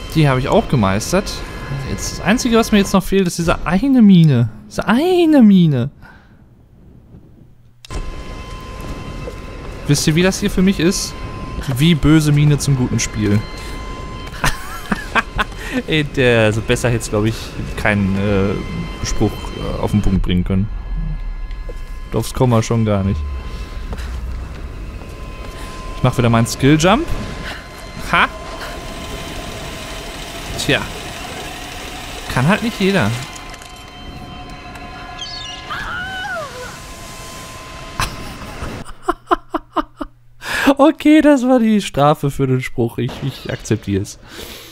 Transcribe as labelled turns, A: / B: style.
A: Die habe ich auch gemeistert. Jetzt das Einzige, was mir jetzt noch fehlt, ist diese eine Mine. Diese eine Mine. Wisst ihr, wie das hier für mich ist? Wie böse Mine zum guten Spiel. Ey, also besser hätte es, glaube ich, keinen Spruch auf den Punkt bringen können. Aufs Komma schon gar nicht. Ich mache wieder meinen Skilljump. Ha! Tja. Kann halt nicht jeder. Okay, das war die Strafe für den Spruch. Ich akzeptiere es.